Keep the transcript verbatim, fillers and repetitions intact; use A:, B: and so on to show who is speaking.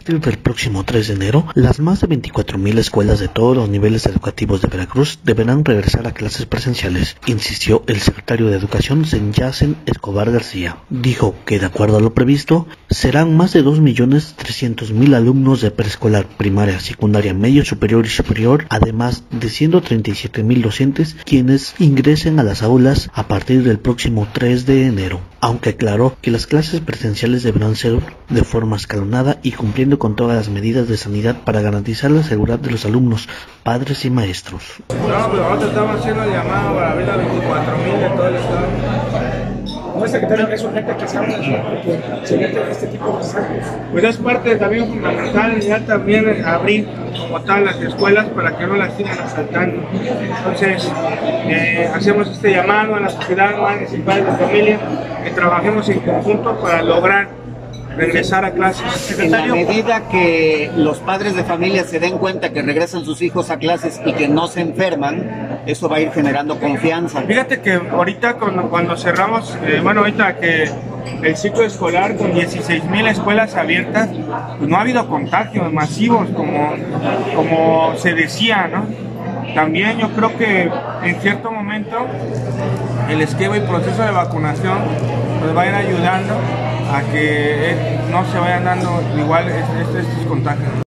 A: partir del próximo tres de enero, las más de veinticuatro mil escuelas de todos los niveles educativos de Veracruz deberán regresar a clases presenciales, insistió el secretario de Educación, Senyacen Escobar García. Dijo que, de acuerdo a lo previsto, serán más de dos millones trescientos mil alumnos de preescolar, primaria, secundaria, medio superior y superior, además de ciento treinta y siete mil docentes quienes ingresen a las aulas a partir del próximo tres de enero, aunque aclaró que las clases presenciales deberán ser de forma escalonada y cumpliendo con todas las medidas de sanidad para garantizar la seguridad de los alumnos, padres y maestros.
B: No, pero nosotros estamos haciendo el llamado para abrir a veinticuatro mil de todo el estado.
C: ¿No, secretario, es urgente que se hable porque se mete este tipo de mensajes?
B: Pues es parte también fundamental ya también abrir como tal las escuelas para que no las sigan asaltando. Entonces eh, hacemos este llamado a la sociedad, madres y padres de familia, que trabajemos en conjunto para lograr regresar a clases.
D: En la medida que los padres de familia se den cuenta que regresan sus hijos a clases y que no se enferman, eso va a ir generando confianza.
B: Fíjate que ahorita cuando, cuando cerramos, eh, bueno, ahorita que el ciclo escolar con dieciséis mil escuelas abiertas, pues no ha habido contagios masivos como, como se decía, ¿no? También yo creo que en cierto momento el esquema y proceso de vacunación nos va a ir ayudando a que no se vayan dando igual estos, estos contagios.